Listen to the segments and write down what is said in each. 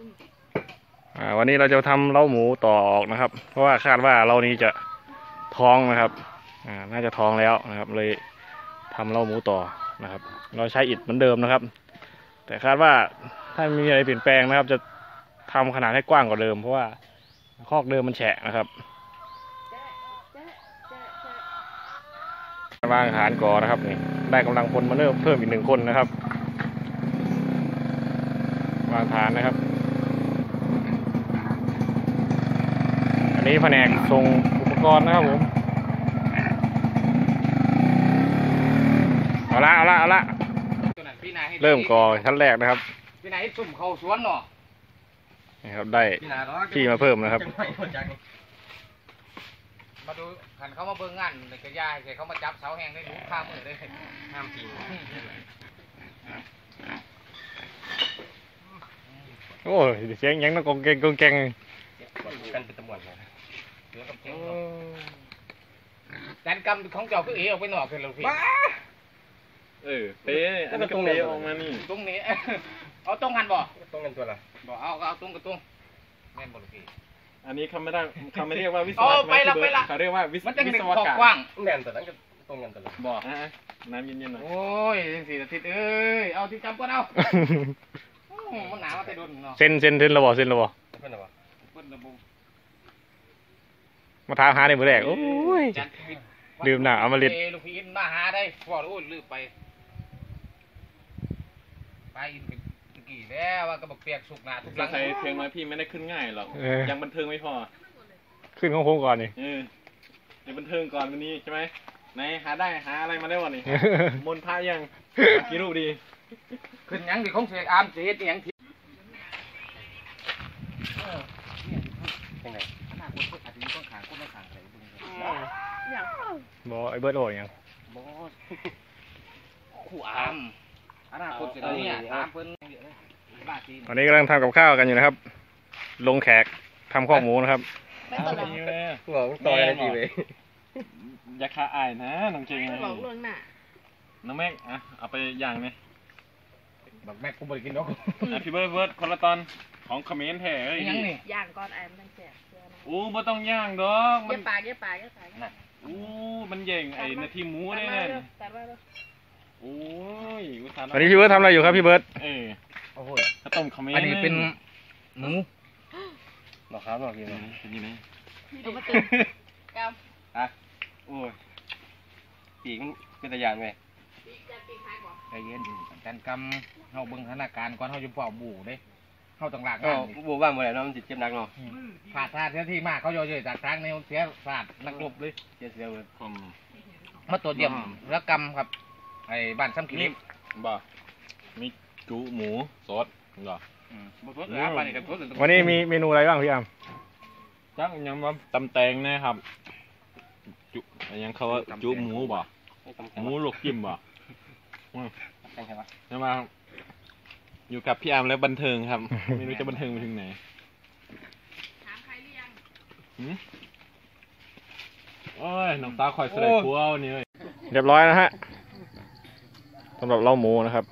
วันนี้เราจะทำเล้าหมูต่อออกนะครับเพราะว่าคาดว่าเล้านี้จะท้องนะครับน่าจะท้องแล้วนะครับเลยทำเล้าหมูต่อนะครับเราใช้อิฐเหมือนเดิมนะครับแต่คาดว่าถ้ามีอะไรเปลี่ยนแปลงนะครับจะทำขนาดให้กว้างกว่าเดิมเพราะว่าคอกเดิมมันแฉะนะครับวางฐานก่อนะครับนี่ได้กำลังพลมาเพิ่มอีก1 คนนะครับวางฐานนะครับอันนี้แผนกส่งอุปกรณ์นะครับผมเอาละเริ่มก่อชั้นแรกนะครับพี่นายสุ่มเขาสวนเนาะนี่ครับได้ที่มาเพิ่มนะครับมาดูขันเขามาเบิ่งงานในกระยาให้เขามาจับเสาแห้งได้ดูข้ามมือได้ห้ามจริงโอ้ยเสียงยังนักกงเก่งกันเป็นตำรวจเลยดันกำของเจ้าคือเอ๋ออกไปหนอกเลยลูกพี่เป๊ะอันนี้ก็เป๊ะออกมานี่ตรงนี้เอาตรงหันบ่ตรงกันตัวละบ่เอาตรงกับตรงแม่นบ่ลูกพี่อันนี้เขาไม่เรียกว่าวิศวกรรมเขาเรียกว่าวิศวกรรมกว้างแน่นแต่นั้นก็ตรงกันตัวละบ่น้ำเย็นๆหน่อยโอ้ย4 อาทิตย์เอ้ยเอาที่จำก่อนเอามันหนาวแต่โดนเนาะเส้นระบบเพื่อนระบบมาถามหาในมือแรกโอ้ยลืมหนาเอามาเล่นลูกพี่อินมาหาได้พอโอ้ยลืมไปอินตะกี้แล้วว่าก็บอกเปียกสุกหนาทุกหลังใส่เพียงน้อยพี่ไม่ได้ขึ้นง่ายหรอกยังบันเทิงไม่พอขึ้นของผมก่อนนี่เดี๋ยวบันเทิงก่อนวันนี้ใช่ไหมไหนหาอะไรมาได้วันนี้มนพระยังกี่รูปดีขึ้นยังดิของเสียอามเสียยังทียังไงหน้าคนอาจจะมีต้องขางคนไม่ขางใส่บุ้งบอไอเบิร์ดโอ้ยยังบอขู่อามอนาคตจะได้เนี่ยตามเพิ่นตอนนี้กำลังทำกับข้าวกันอยู่นะครับลงแขกทำข้อหมูนะครับบอกต่อยอะไรดีเว้ยอย่าคาอายนะน้องเจงบอกเรื่องน่ะน้องแม็กเอาไปอย่างไหมบอกแม็กกูบริกินนกพี่เบิร์ดคนละตอนของคอมเมนต์แท้เอ้ยย่างก่อนไอ้มันแสบบ่ต้องย่างดอกเย็บปากมันเย่งไอ้นาทีหมูได้เนี่ยโอ้ยอันนี้พี่เบิร์ดทำอะไรอยู่ครับพี่เบิร์ดโอ้โหข้าวต้มคอมเมนต์อันนี้เป็นหมูหรอครับหรอพี่เป็นยังไงตัวมาตึงโอ้ยปีกเป็นตะยานไหมใจเย็นการกำเฮาเบิ่งสถานการณ์ก่อนเฮาจะเฝ้าบู่เด้เฮาต้องหลักบู่บ้างเมื่อไหร่เนาะมันจิตเจ็บหนักเนาะขาดท่าเสียที่มากเขาย่อยๆจากทางในเสียศาสตร์นักรบเลยเสียเลยมาตัวเดียมแล้วกำครับไอ้บ้านซ้ำกินบ่มีจูหมูสดเหรอวันนี้มีเมนูอะไรบ้างพี่อามจักยังว่าตำแตงนะครับจุยังเขาว่าจูหมูบ่หมูลวกจิ้มบ่จะมาอยู่กับพี่อามแล้วบันเทิงครับไม่รู้จะบันเทิงไปถึงไหนถามใครหรือยังโอ้ยน้องตาคอยเสด็จพัวนี่เลยเรียบร้อยนะฮะสำหรับเล้าหมูนะครับ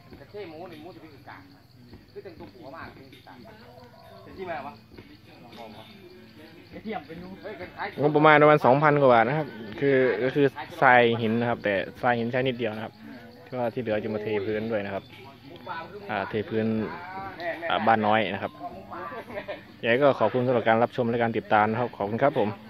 งบประมาณ2,000 กว่าบาทนะครับก็คือทรายหินนะครับแต่ทรายหินใช้นิดเดียวนะครับก็ที่เหลือจะมาเทพื้นด้วยนะครับเทพื้นบ้านน้อยนะครับยังไงก็ขอบคุณสำหรับการรับชมและการติดตามนะครับขอบคุณครับผม